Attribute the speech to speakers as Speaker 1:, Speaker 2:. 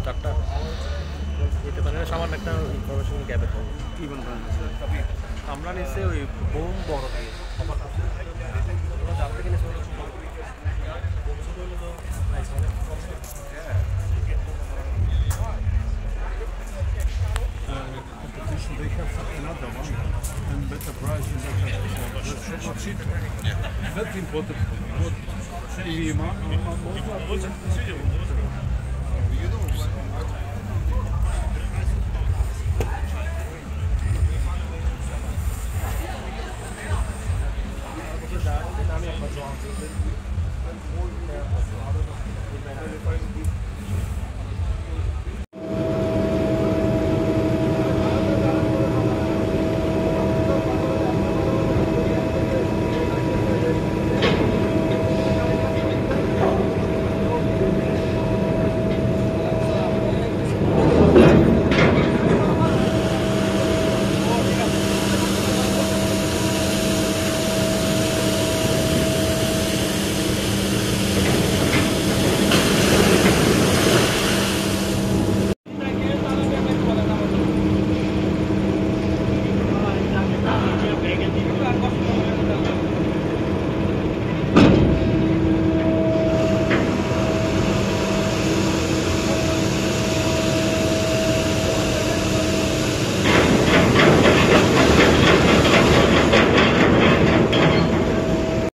Speaker 1: চারটা যেতে পারে সামান্য একটা ইনফরমেশন গ্যাপে থাকবে।
Speaker 2: কি মনে করেন?
Speaker 1: আমরা নিচে ওই বোম বড় দিয়ে যাত্রা কিনে
Speaker 2: competition, they have another one and better price and better cheap. That's important. Вот. И